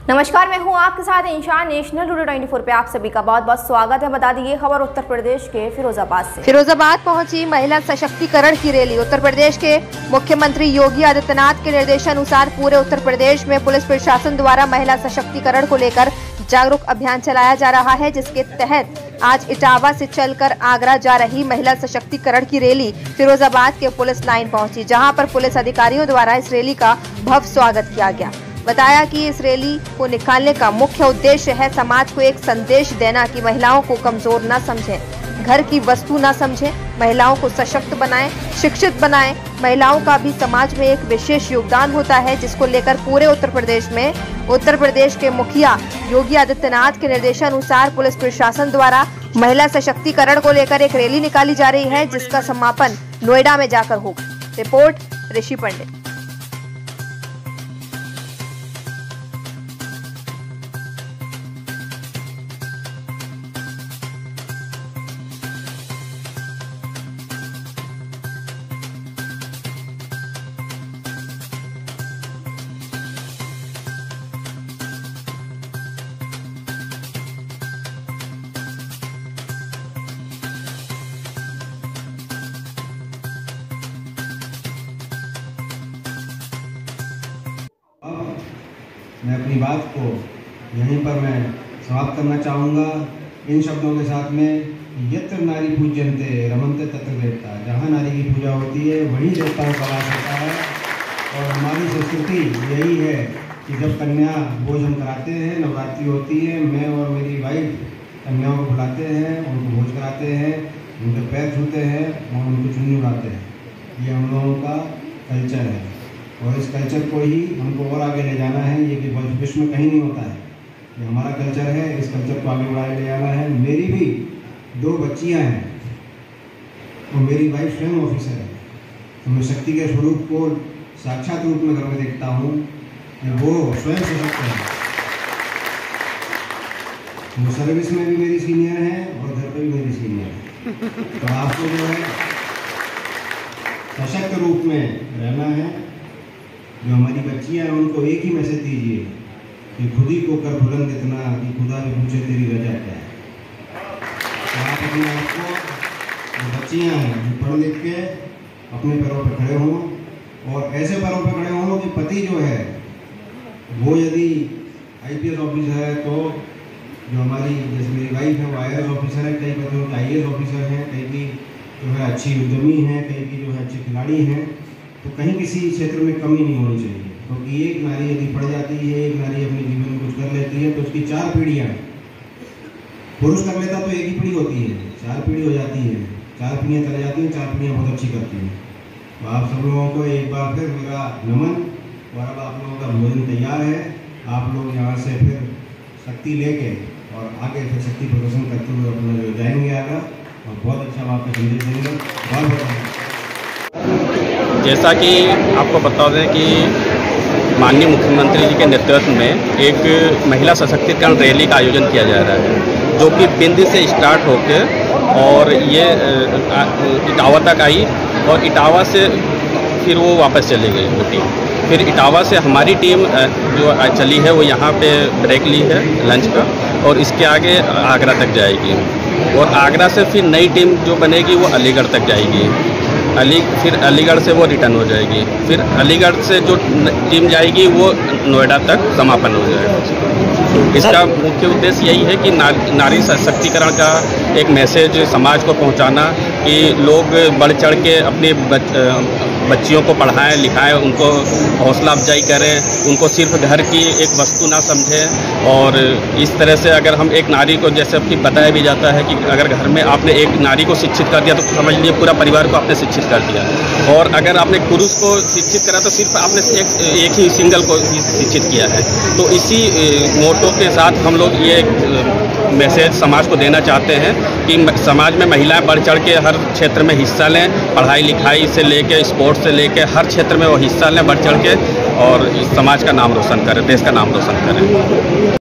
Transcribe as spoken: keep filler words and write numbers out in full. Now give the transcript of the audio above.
नमस्कार, मैं हूं आपके साथ इंशान। नेशनल टुडे चौबीस पे आप सभी का बहुत बहुत स्वागत है। बता दी ये खबर उत्तर प्रदेश के फिरोजाबाद से। फिरोजाबाद पहुंची महिला सशक्तिकरण की रैली। उत्तर प्रदेश के मुख्यमंत्री योगी आदित्यनाथ के निर्देशानुसार पूरे उत्तर प्रदेश में पुलिस प्रशासन द्वारा महिला सशक्तिकरण को लेकर जागरूक अभियान चलाया जा रहा है, जिसके तहत आज इटावा से चलकर आगरा जा रही महिला सशक्तिकरण की रैली फिरोजाबाद के पुलिस लाइन पहुंची, जहां पर पुलिस अधिकारियों द्वारा इस रैली का भव्य स्वागत किया गया। बताया कि इस रैली को निकालने का मुख्य उद्देश्य है समाज को एक संदेश देना कि महिलाओं को कमजोर न समझें, घर की वस्तु न समझें, महिलाओं को सशक्त बनाएं, शिक्षित बनाएं। महिलाओं का भी समाज में एक विशेष योगदान होता है, जिसको लेकर पूरे उत्तर प्रदेश में उत्तर प्रदेश के मुखिया योगी आदित्यनाथ के निर्देशानुसार पुलिस प्रशासन द्वारा महिला सशक्तिकरण को लेकर एक रैली निकाली जा रही है, जिसका समापन नोएडा में जाकर होगा। रिपोर्ट ऋषि पंडित। मैं अपनी बात को यहीं पर मैं समाप्त करना चाहूँगा इन शब्दों के साथ में, यत्र नारी पूज्यन्ते रमन्ते तत्र देवता। जहाँ नारी की पूजा होती है वहीं देवताओं का वास होता है। और हमारी संस्कृति यही है कि जब कन्या भोज हम कराते हैं, नवरात्रि होती है, मैं और मेरी वाइफ कन्याओं को बुलाते हैं, उनको भोज कराते हैं, उनके पैर छूते हैं और उनको चुन्नी उड़ाते हैं। ये हम लोगों का कल्चर है और इस कल्चर को ही हमको और आगे ले जाना है। ये कि विश्व में कहीं नहीं होता है, ये हमारा कल्चर है। इस कल्चर को आगे बढ़ाए ले जाना है। मेरी भी दो बच्चियां हैं और मेरी वाइफ स्वयं ऑफिसर है, तो मैं शक्ति के स्वरूप को साक्षात रूप में घर में देखता हूँ कि वो स्वयं सशक्त है। वो सर्विस में भी मेरी सीनियर है और घर पर भी मेरी सीनियर है। तो आपको जो है सशक्त रूप में रहना है। जो हमारी बच्चियां हैं उनको एक ही मैसेज दीजिए कि खुद ही को कर बुलंद इतना कि खुदा भी पूछे तेरी वजह क्या है। तो आप अपने आप को, जो बच्चियां हैं जो पढ़ लिख के अपने पैरों पर खड़े हों और ऐसे पैरों पर खड़े हों कि पति जो है वो यदि आई पी एस ऑफिसर है, तो जो हमारी जैसे मेरी वाइफ है वो आई ए एस ऑफिसर है, कई पतियों के आई ए एस ऑफिसर हैं, कई की जो है अच्छी उद्यमी हैं, कई की जो है अच्छे खिलाड़ी हैं। तो कहीं किसी क्षेत्र में कमी नहीं होनी चाहिए, क्योंकि तो एक नारी यदि पढ़ जाती है, एक नारी अपने जीवन में कुछ कर लेती है, तो उसकी चार पीढ़ियाँ, पुरुष कर लेता तो एक ही पीढ़ी होती है, चार पीढ़ी हो जाती है, चार पीढ़ियाँ चले जाती हैं, चार पीढ़ियाँ बहुत अच्छी करती हैं। तो आप सब लोगों को एक बार फिर मेरा नमन। और अब आप लोगों का भोजन तैयार है। आप लोग यहाँ से फिर शक्ति लेके और आगे फिर शक्ति प्रदर्शन करते हुए अपना जो जाएंगे आगे, और बहुत अच्छा वहाँ पर संदेश देंगे। बहुत बहुत जैसा कि आपको बता दें कि माननीय मुख्यमंत्री जी के नेतृत्व में एक महिला सशक्तिकरण रैली का आयोजन किया जा रहा है, जो कि बिंदी से स्टार्ट होकर और ये इटावा तक आई और इटावा से फिर वो वापस चली गई वो टीम। फिर इटावा से हमारी टीम जो चली है वो यहाँ पे ब्रेक ली है लंच का, और इसके आगे आगरा तक जाएगी। और आगरा से फिर नई टीम जो बनेगी वो अलीगढ़ तक जाएगी। अली फिर अलीगढ़ से वो रिटर्न हो जाएगी। फिर अलीगढ़ से जो टीम जाएगी वो नोएडा तक समापन हो जाएगा। इसका मुख्य उद्देश्य यही है कि नारी सशक्तिकरण का एक मैसेज समाज को पहुंचाना, कि लोग बढ़ चढ़ के अपने बच, बच्चियों को पढ़ाएं लिखाएं, उनको हौसला अफजाई करें, उनको सिर्फ घर की एक वस्तु ना समझें। और इस तरह से अगर हम एक नारी को, जैसे कि बताया भी जाता है कि अगर घर में आपने एक नारी को शिक्षित कर दिया तो समझ लीजिए पूरा परिवार को आपने शिक्षित कर दिया। और अगर आपने पुरुष को शिक्षित करा तो सिर्फ आपने एक, एक ही सिंगल को ही शिक्षित किया है। तो इसी मोटो के साथ हम लोग ये मैसेज समाज को देना चाहते हैं कि समाज में महिलाएं बढ़ चढ़ के हर क्षेत्र में हिस्सा लें, पढ़ाई लिखाई से लेके स्पोर्ट्स से लेके हर क्षेत्र में वो हिस्सा लें बढ़ चढ़ के, और समाज का नाम रोशन करें, देश का नाम रोशन करें।